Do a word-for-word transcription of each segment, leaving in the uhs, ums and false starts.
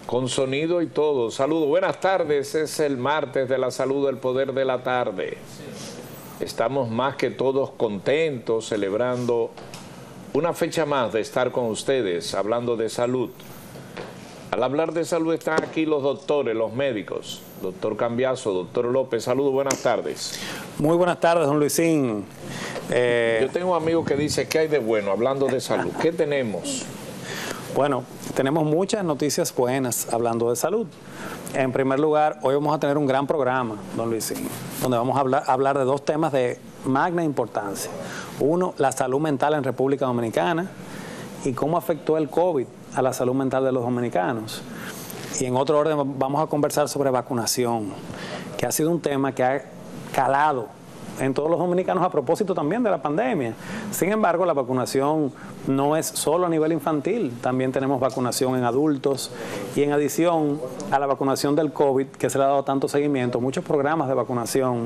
Con sonido y todo. Saludos, buenas tardes. Es el martes de la salud, el poder de la tarde. Estamos más que todos contentos, celebrando una fecha más de estar con ustedes, hablando de salud. Al hablar de salud están aquí los doctores, los médicos. Doctor Cambiaso, doctor López, saludos, buenas tardes. Muy buenas tardes, don Luisín. Eh... Yo tengo un amigo que dice, ¿qué hay de bueno hablando de salud? ¿Qué tenemos? Bueno, tenemos muchas noticias buenas hablando de salud. En primer lugar, hoy vamos a tener un gran programa, don Luisín, donde vamos a hablar, hablar de dos temas de magna importancia. Uno, la salud mental en República Dominicana y cómo afectó el COVID a la salud mental de los dominicanos. Y en otro orden vamos a conversar sobre vacunación, que ha sido un tema que ha calado en todos los dominicanos a propósito también de la pandemia. Sin embargo, la vacunación no es solo a nivel infantil, también tenemos vacunación en adultos y en adición a la vacunación del COVID, que se le ha dado tanto seguimiento, muchos programas de vacunación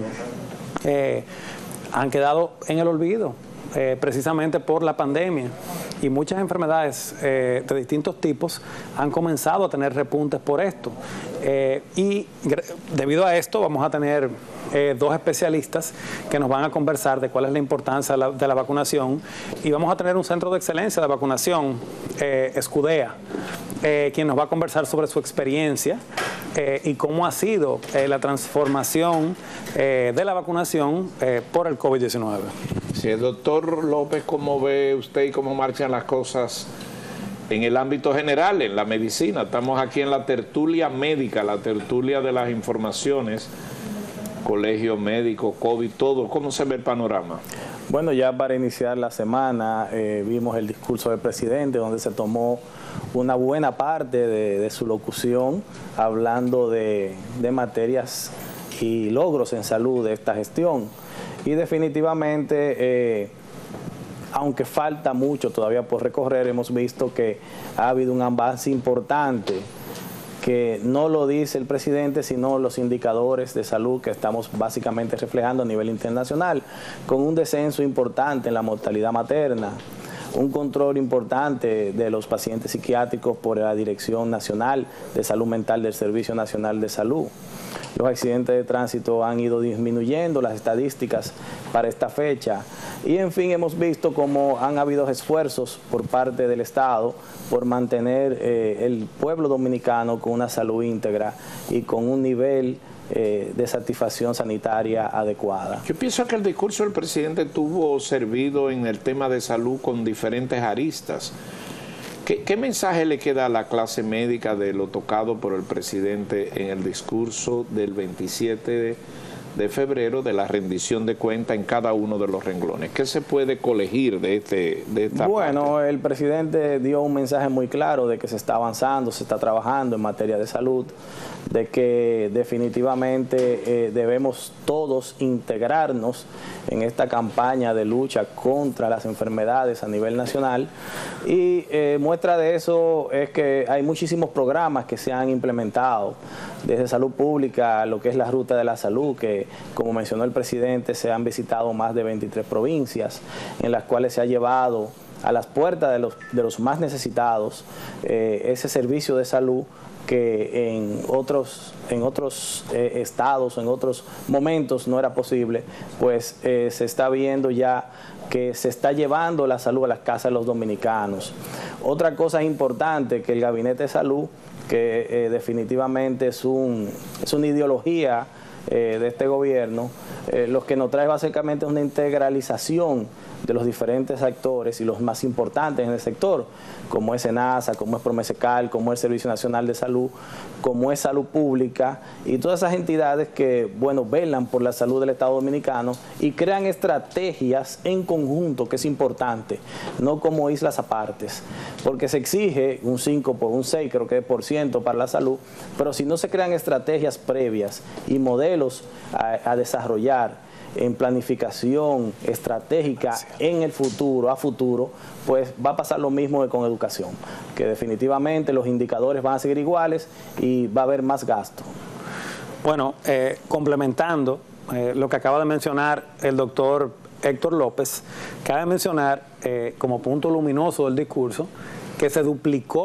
eh, han quedado en el olvido. Eh, precisamente por la pandemia, y muchas enfermedades eh, de distintos tipos han comenzado a tener repuntes por esto. Eh, y debido a esto vamos a tener eh, dos especialistas que nos van a conversar de cuál es la importancia de la, de la vacunación, y vamos a tener un centro de excelencia de vacunación, eh, Escudea, eh, quien nos va a conversar sobre su experiencia eh, y cómo ha sido eh, la transformación eh, de la vacunación eh, por el COVID diecinueve. Sí, doctor López, ¿cómo ve usted y cómo marchan las cosas en el ámbito general, en la medicina? Estamos aquí en la tertulia médica, la tertulia de las informaciones, colegio médico, COVID, todo. ¿Cómo se ve el panorama? Bueno, ya para iniciar la semana eh, vimos el discurso del presidente, donde se tomó una buena parte de, de su locución, hablando de, de materias y logros en salud de esta gestión. Y definitivamente, eh, aunque falta mucho todavía por recorrer, hemos visto que ha habido un avance importante, que no lo dice el presidente, sino los indicadores de salud que estamos básicamente reflejando a nivel internacional, con un descenso importante en la mortalidad materna, un control importante de los pacientes psiquiátricos por la Dirección Nacional de Salud Mental del Servicio Nacional de Salud. Los accidentes de tránsito han ido disminuyendo, las estadísticas para esta fecha. Y en fin, hemos visto cómo han habido esfuerzos por parte del Estado por mantener eh, el pueblo dominicano con una salud íntegra y con un nivel eh, de satisfacción sanitaria adecuada. Yo pienso que el discurso del presidente tuvo servido en el tema de salud con diferentes aristas. ¿Qué, ¿Qué mensaje le queda a la clase médica de lo tocado por el presidente en el discurso del veintisiete de, de febrero de la rendición de cuenta en cada uno de los renglones? ¿Qué se puede colegir de, este, de esta Bueno, parte? El presidente dio un mensaje muy claro de que se está avanzando, se está trabajando en materia de salud, de que definitivamente eh, debemos todos integrarnos en esta campaña de lucha contra las enfermedades a nivel nacional, y eh, muestra de eso es que hay muchísimos programas que se han implementado desde salud pública, lo que es la ruta de la salud, que como mencionó el presidente se han visitado más de veintitrés provincias, en las cuales se ha llevado a las puertas de los, de los más necesitados eh, ese servicio de salud que en otros, en otros eh, estados, en otros momentos no era posible, pues eh, se está viendo ya que se está llevando la salud a las casas de los dominicanos. Otra cosa importante, que el Gabinete de Salud, que eh, definitivamente es, un, es una ideología eh, de este gobierno, eh, lo que nos trae básicamente es una integralización de los diferentes actores y los más importantes en el sector, como es SENASA, como es Promesecal, como es el Servicio Nacional de Salud, como es Salud Pública, y todas esas entidades que, bueno, velan por la salud del Estado Dominicano y crean estrategias en conjunto, que es importante, no como islas apartes, porque se exige un cinco por un seis, creo que por ciento para la salud, pero si no se crean estrategias previas y modelos a, a desarrollar en planificación estratégica en el futuro, a futuro, pues va a pasar lo mismo que con educación, que definitivamente los indicadores van a seguir iguales y va a haber más gasto. Bueno, eh, complementando eh, lo que acaba de mencionar el doctor Héctor López, cabe mencionar eh, como punto luminoso del discurso que se duplicó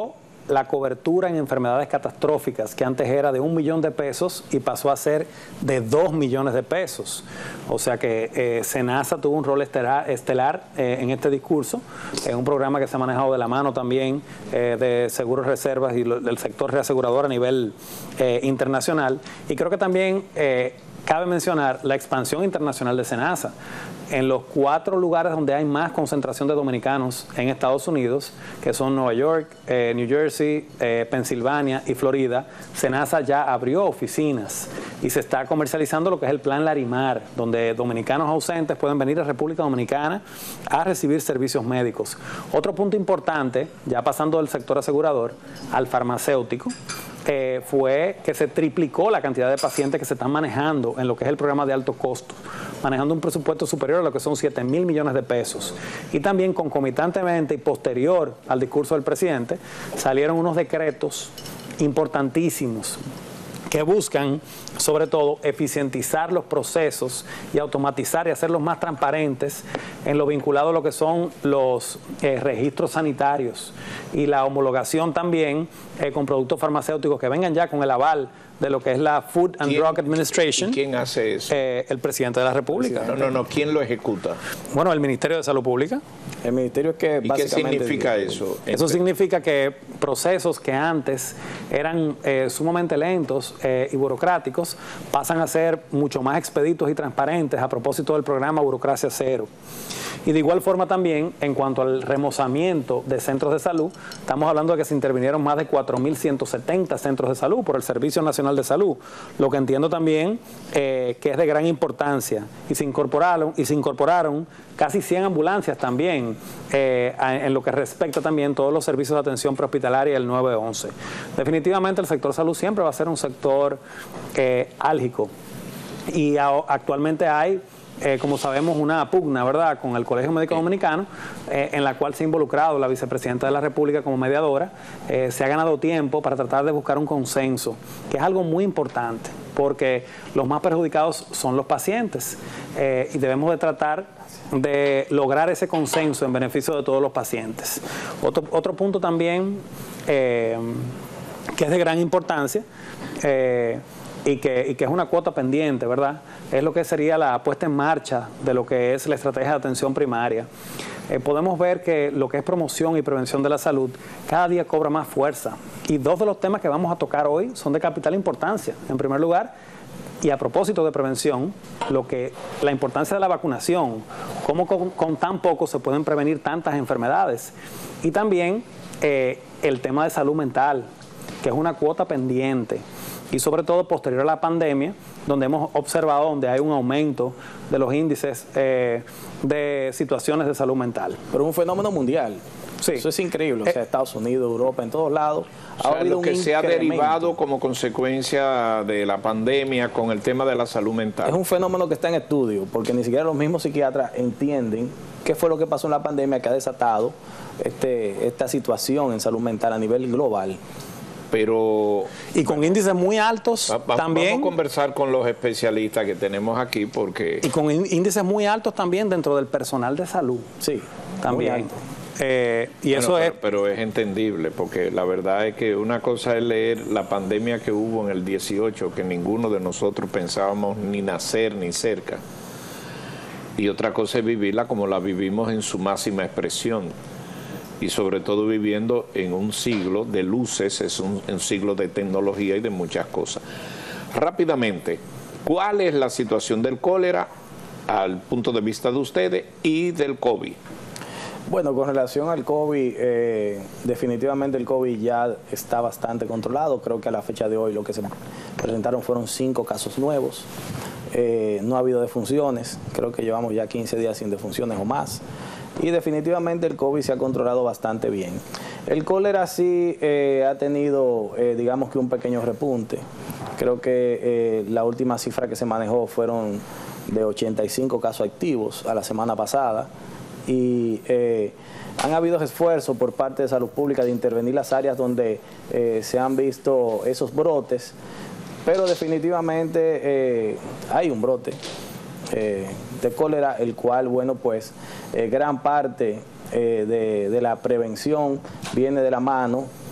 la cobertura en enfermedades catastróficas, que antes era de un millón de pesos y pasó a ser de dos millones de pesos. O sea que eh, SENASA tuvo un rol estelar, estelar eh, en este discurso, en un programa que se ha manejado de la mano también eh, de seguros reservas y lo, del sector reasegurador a nivel eh, internacional. Y creo que también eh, cabe mencionar la expansión internacional de SENASA. En los cuatro lugares donde hay más concentración de dominicanos en Estados Unidos, que son Nueva York, eh, New Jersey, eh, Pensilvania y Florida, SENASA ya abrió oficinas y se está comercializando lo que es el plan Larimar, donde dominicanos ausentes pueden venir a República Dominicana a recibir servicios médicos. Otro punto importante, ya pasando del sector asegurador al farmacéutico, Eh, fue que se triplicó la cantidad de pacientes que se están manejando en lo que es el programa de alto costo, manejando un presupuesto superior a lo que son siete mil millones de pesos. Y también concomitantemente y posterior al discurso del presidente, salieron unos decretos importantísimos que buscan, sobre todo, eficientizar los procesos y automatizar y hacerlos más transparentes en lo vinculado a lo que son los eh, registros sanitarios y la homologación también eh, con productos farmacéuticos que vengan ya con el aval de lo que es la Food and Drug Administration. ¿Y quién hace eso? Eh, el presidente de la República. No, no, no. ¿Quién lo ejecuta? Bueno, el Ministerio de Salud Pública. El ministerio es que ¿Y qué significa eso? Eso significa que procesos que antes eran eh, sumamente lentos eh, y burocráticos pasan a ser mucho más expeditos y transparentes a propósito del programa Burocracia Cero. Y de igual forma también, en cuanto al remozamiento de centros de salud, estamos hablando de que se intervinieron más de cuatro mil ciento setenta centros de salud por el Servicio Nacional de Salud, lo que entiendo también eh, que es de gran importancia. Y se incorporaron, y se incorporaron casi cien ambulancias también, eh, en lo que respecta también todos los servicios de atención prehospitalaria y el nueve once. Definitivamente el sector salud siempre va a ser un sector eh, álgico. Y a, actualmente hay Eh, como sabemos, una pugna, ¿verdad?, con el Colegio Médico Dominicano, eh, en la cual se ha involucrado la vicepresidenta de la República como mediadora. Eh, se ha ganado tiempo para tratar de buscar un consenso, que es algo muy importante, porque los más perjudicados son los pacientes eh, y debemos de tratar de lograr ese consenso en beneficio de todos los pacientes. Otro, otro punto también eh, que es de gran importancia, eh, Y que, y que es una cuota pendiente, ¿verdad?, es lo que sería la puesta en marcha de lo que es la estrategia de atención primaria. Eh, podemos ver que lo que es promoción y prevención de la salud cada día cobra más fuerza. Y dos de los temas que vamos a tocar hoy son de capital importancia. En primer lugar, y a propósito de prevención, lo que la importancia de la vacunación, cómo con, con tan poco se pueden prevenir tantas enfermedades. Y también eh, el tema de salud mental, que es una cuota pendiente. Y sobre todo posterior a la pandemia, donde hemos observado donde hay un aumento de los índices eh, de situaciones de salud mental. Pero es un fenómeno mundial. Sí. Eso es increíble. O sea, Estados Unidos, Europa, en todos lados. O sea, lo que se ha derivado como consecuencia de la pandemia con el tema de la salud mental. Es un fenómeno que está en estudio, porque ni siquiera los mismos psiquiatras entienden qué fue lo que pasó en la pandemia que ha desatado este, esta situación en salud mental a nivel global. Pero y con índices muy altos va, va, también. Vamos a conversar con los especialistas que tenemos aquí porque... Y con índices muy altos también dentro del personal de salud. Sí, también. Eh, y bueno, eso pero, es... Pero es entendible, porque la verdad es que una cosa es leer la pandemia que hubo en el dieciocho, que ninguno de nosotros pensábamos ni nacer ni cerca. Y otra cosa es vivirla como la vivimos en su máxima expresión. Y sobre todo viviendo en un siglo de luces, es un, un siglo de tecnología y de muchas cosas. Rápidamente, ¿cuál es la situación del cólera al punto de vista de ustedes y del COVID? Bueno, con relación al COVID, eh, definitivamente el COVID ya está bastante controlado. Creo que a la fecha de hoy lo que se presentaron fueron cinco casos nuevos. Eh, no ha habido defunciones, creo que llevamos ya quince días sin defunciones o más. Y definitivamente el COVID se ha controlado bastante bien. El cólera sí eh, ha tenido, eh, digamos que un pequeño repunte. Creo que eh, la última cifra que se manejó fueron de ochenta y cinco casos activos a la semana pasada. Y eh, han habido esfuerzos por parte de Salud Pública de intervenir las áreas donde eh, se han visto esos brotes. Pero definitivamente eh, hay un brote Eh, de cólera, el cual, bueno, pues eh, gran parte eh, de, de la prevención viene de la mano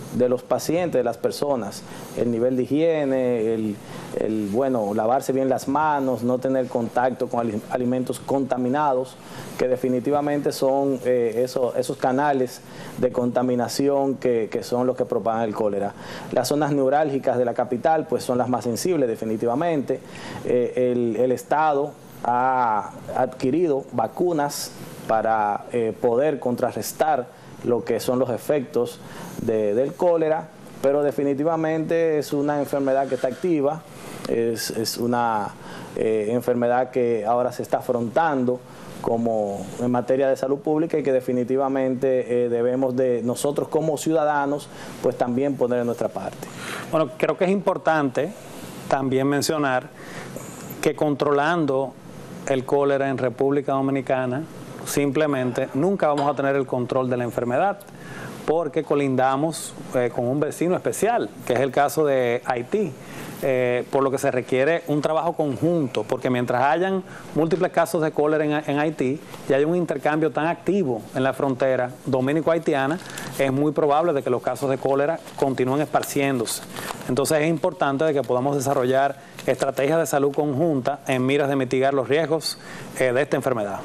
de los pacientes, de las personas, el nivel de higiene, el, el bueno, lavarse bien las manos, no tener contacto con alimentos contaminados, que definitivamente son eh, eso, esos canales de contaminación que, que son los que propagan el cólera. Las zonas neurálgicas de la capital pues son las más sensibles definitivamente. Eh, el, el Estado ha adquirido vacunas para eh, poder contrarrestar lo que son los efectos de, del cólera, pero definitivamente es una enfermedad que está activa, es, es una eh, enfermedad que ahora se está afrontando como en materia de salud pública y que definitivamente eh, debemos de nosotros como ciudadanos pues también poner en nuestra parte. Bueno, creo que es importante también mencionar que controlando el cólera en República Dominicana simplemente nunca vamos a tener el control de la enfermedad, porque colindamos eh, con un vecino especial, que es el caso de Haití, eh, por lo que se requiere un trabajo conjunto, porque mientras hayan múltiples casos de cólera en, en Haití y hay un intercambio tan activo en la frontera dominico-haitiana, es muy probable de que los casos de cólera continúen esparciéndose. Entonces es importante de que podamos desarrollar estrategias de salud conjunta en miras de mitigar los riesgos eh, de esta enfermedad.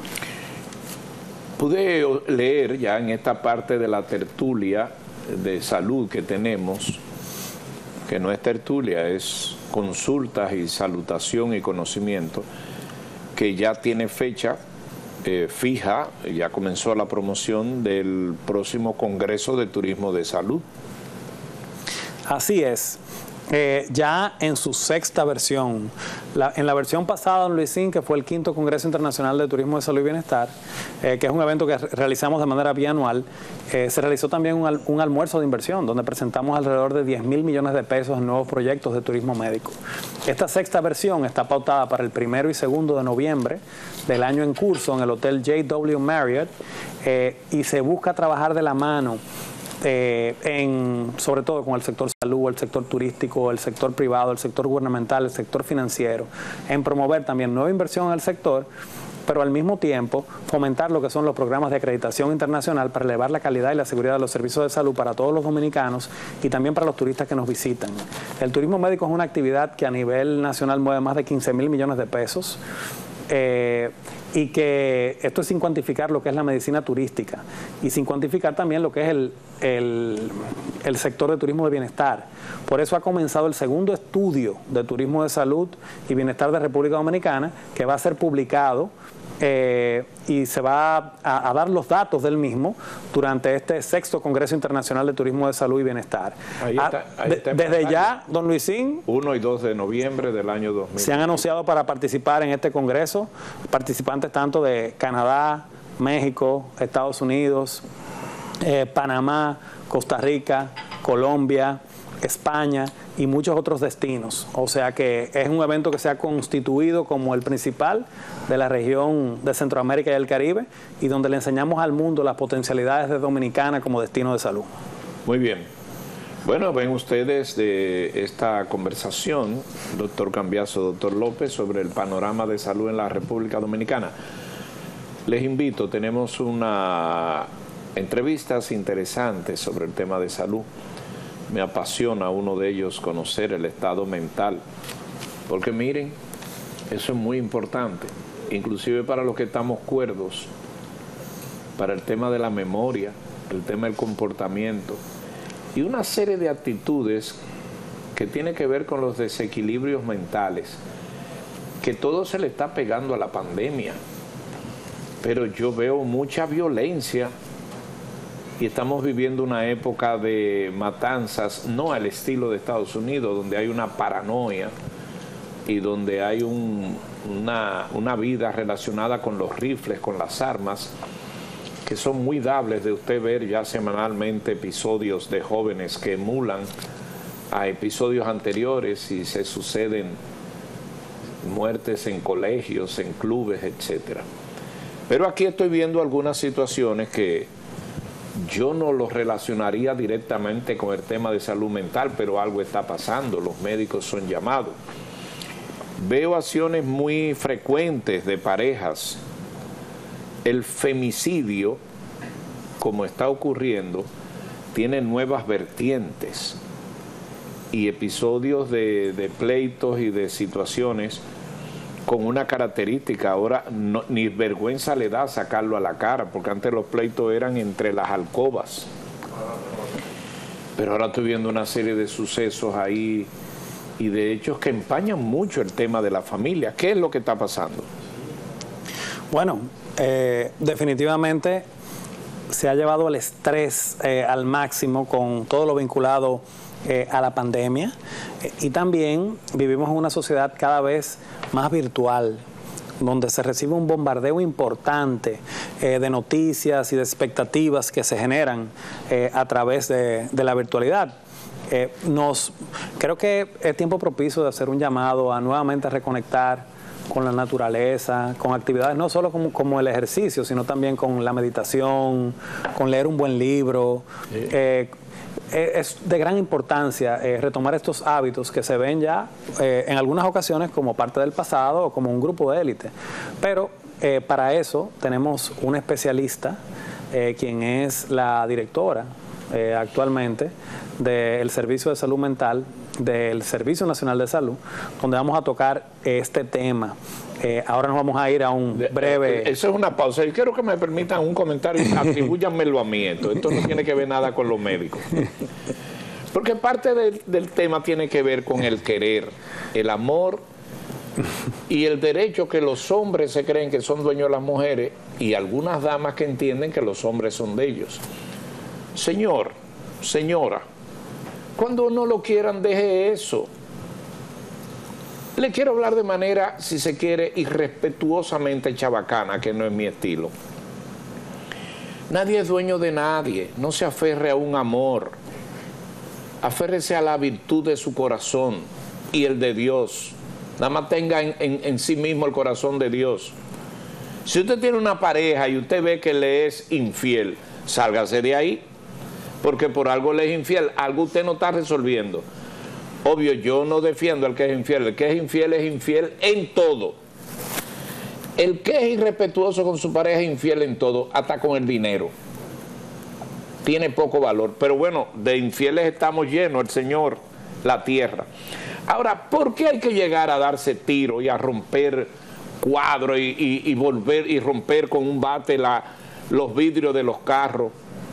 Pude leer ya en esta parte de la tertulia de salud que tenemos, que no es tertulia, es consultas y salutación y conocimiento, que ya tiene fecha eh, fija, ya comenzó la promoción del próximo Congreso de Turismo de Salud. Así es. Eh, ya en su sexta versión, la, en la versión pasada, don Luisín, que fue el quinto Congreso Internacional de Turismo de Salud y Bienestar, eh, que es un evento que realizamos de manera bianual, eh, se realizó también un, al, un almuerzo de inversión, donde presentamos alrededor de diez mil millones de pesos en nuevos proyectos de turismo médico. Esta sexta versión está pautada para el primero y segundo de noviembre del año en curso en el Hotel J W Marriott, eh, y se busca trabajar de la mano Eh, en, sobre todo con el sector salud, el sector turístico, el sector privado, el sector gubernamental, el sector financiero, en promover también nueva inversión en el sector, pero al mismo tiempo fomentar lo que son los programas de acreditación internacional para elevar la calidad y la seguridad de los servicios de salud para todos los dominicanos y también para los turistas que nos visitan. El turismo médico es una actividad que a nivel nacional mueve más de quince mil millones de pesos. Eh, y que esto es sin cuantificar lo que es la medicina turística y sin cuantificar también lo que es el, el, el sector de turismo de bienestar. Por eso ha comenzado el segundo estudio de turismo de salud y bienestar de República Dominicana, que va a ser publicado eh, y se va a, a dar los datos del mismo durante este sexto Congreso Internacional de Turismo de Salud y Bienestar. Ahí está, ahí está de, desde ya, don Luisín, uno y dos de noviembre del año dos mil. Se han anunciado para participar en este Congreso participantes tanto de Canadá, México, Estados Unidos, eh, Panamá, Costa Rica, Colombia, España y muchos otros destinos. O sea que es un evento que se ha constituido como el principal de la región de Centroamérica y el Caribe y donde le enseñamos al mundo las potencialidades de Dominicana como destino de salud. Muy bien. Bueno, ven ustedes de esta conversación, doctor Cambiaso, doctor López, sobre el panorama de salud en la República Dominicana. Les invito, tenemos una entrevistas interesantes sobre el tema de salud. Me apasiona uno de ellos conocer el estado mental, porque miren, eso es muy importante, inclusive para los que estamos cuerdos, para el tema de la memoria, el tema del comportamiento y una serie de actitudes que tiene que ver con los desequilibrios mentales, que todo se le está pegando a la pandemia, pero yo veo mucha violencia. Y estamos viviendo una época de matanzas, no al estilo de Estados Unidos, donde hay una paranoia y donde hay un, una, una vida relacionada con los rifles, con las armas, que son muy dables de usted ver ya semanalmente episodios de jóvenes que emulan a episodios anteriores y se suceden muertes en colegios, en clubes, etcétera. Pero aquí estoy viendo algunas situaciones que yo no lo relacionaría directamente con el tema de salud mental, pero algo está pasando, los médicos son llamados. Veo acciones muy frecuentes de parejas. El femicidio, como está ocurriendo, tiene nuevas vertientes y episodios de, de pleitos y de situaciones con una característica. Ahora no, ni vergüenza le da sacarlo a la cara, porque antes los pleitos eran entre las alcobas. Pero ahora estoy viendo una serie de sucesos ahí y de hechos que empañan mucho el tema de la familia. ¿Qué es lo que está pasando? Bueno, eh, definitivamente se ha llevado el estrés eh, al máximo con todo lo vinculado eh, a la pandemia eh, y también vivimos en una sociedad cada vez más virtual, donde se recibe un bombardeo importante eh, de noticias y de expectativas que se generan eh, a través de, de la virtualidad. Eh, nos, creo que es tiempo propicio de hacer un llamado a nuevamente reconectar con la naturaleza, con actividades no solo como, como el ejercicio, sino también con la meditación, con leer un buen libro. Sí. Eh, es de gran importancia eh, retomar estos hábitos que se ven ya eh, en algunas ocasiones como parte del pasado o como un grupo de élite. Pero eh, para eso tenemos una especialista, eh, quien es la directora eh, actualmente del Servicio de Salud Mental del Servicio Nacional de Salud, donde vamos a tocar este tema. Eh, ahora nos vamos a ir a un breve... Eso es una pausa. Yo quiero que me permitan un comentario, atribúyanmelo a mí esto. Esto no tiene que ver nada con los médicos. Porque parte de, del tema tiene que ver con el querer, el amor y el derecho que los hombres se creen que son dueños de las mujeres y algunas damas que entienden que los hombres son de ellos. Señor, señora, cuando no lo quieran, deje eso. Le quiero hablar de manera, si se quiere, irrespetuosamente chabacana, que no es mi estilo. Nadie es dueño de nadie. No se aferre a un amor. Aférrese a la virtud de su corazón y el de Dios. Nada más tenga en, en, en sí mismo el corazón de Dios. Si usted tiene una pareja y usted ve que le es infiel, sálgase de ahí. Porque por algo le es infiel, algo usted no está resolviendo. Obvio, yo no defiendo al que es infiel. El que es infiel es infiel en todo. El que es irrespetuoso con su pareja es infiel en todo, hasta con el dinero. Tiene poco valor. Pero bueno, de infieles estamos llenos, el Señor, la tierra. Ahora, ¿por qué hay que llegar a darse tiro y a romper cuadros y, y, y volver y romper con un bate la, los vidrios de los carros?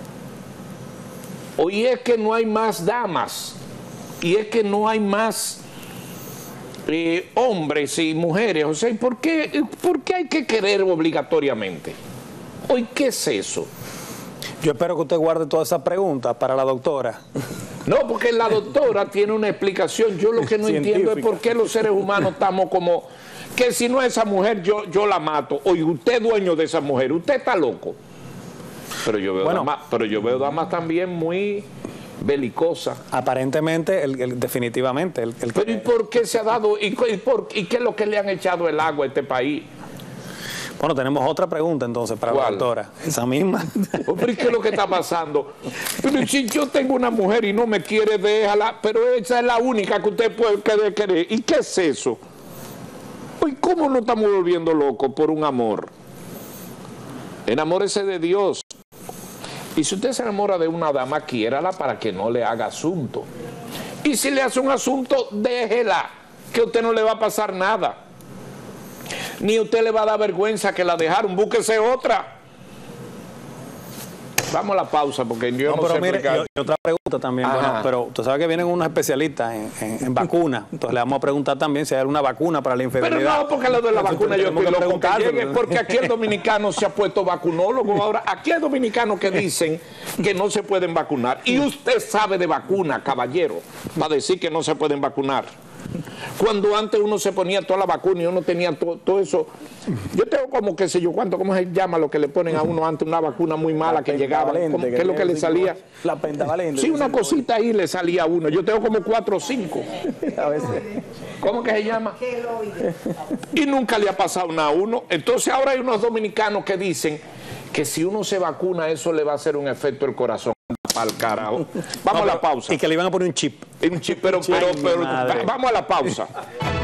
Hoy es que no hay más damas y es que no hay más eh, hombres y mujeres. O sea, ¿por qué, ¿por qué hay que querer obligatoriamente? Hoy, ¿qué es eso? Yo espero que usted guarde todas esas preguntas para la doctora. No, porque la doctora tiene una explicación. Yo lo que no entiendo es por qué los seres humanos estamos como que si no es esa mujer yo, yo la mato. Oye, usted es dueño de esa mujer, usted está loco. Pero yo veo, bueno, damas, pero yo veo damas también muy belicosas. Aparentemente, el, el, definitivamente. El, el pero ¿y por qué se ha dado? Y, y, por, ¿Y qué es lo que le han echado el agua a este país? Bueno, tenemos otra pregunta entonces para ¿Cuál? La doctora. Esa misma. ¿Pero qué es lo que está pasando? Pero si yo tengo una mujer y no me quiere, déjala. Pero esa es la única que usted puede querer. ¿Y qué es eso? ¿Y cómo nos estamos volviendo locos por un amor? Enamórese de Dios. Y si usted se enamora de una dama, quiérala para que no le haga asunto. Y si le hace un asunto, déjela, que a usted no le va a pasar nada. Ni a usted le va a dar vergüenza que la dejaron, búsquese otra. Vamos a la pausa, porque yo no, no pero sé mire, yo, y otra pregunta también, bueno, pero usted sabe que vienen unos especialistas en, en, en vacunas, entonces le vamos a preguntar también si hay alguna vacuna para la infidelidad. Pero no, porque lo de la vacuna yo estoy loco que llegue, porque aquí el dominicano se ha puesto vacunólogo. Ahora, aquí hay dominicanos que dicen que no se pueden vacunar, y usted sabe de vacuna, caballero, para decir que no se pueden vacunar. Cuando antes uno se ponía toda la vacuna y uno tenía todo, todo eso. Yo tengo como, qué sé yo, cuánto, ¿cómo se llama lo que le ponen a uno antes? Una vacuna muy mala que llegaba. ¿Qué es lo que le salía? La pentavalente. Sí, una cosita ahí le salía a uno. Yo tengo como cuatro o cinco. A veces. ¿Cómo que se llama? Y nunca le ha pasado nada a uno. Entonces ahora hay unos dominicanos que dicen que si uno se vacuna, eso le va a hacer un efecto al corazón. Al carajo. Vamos no, a la pausa. Y que le iban a poner un chip. Un chip, pero, pero, pero, pero vamos a la pausa.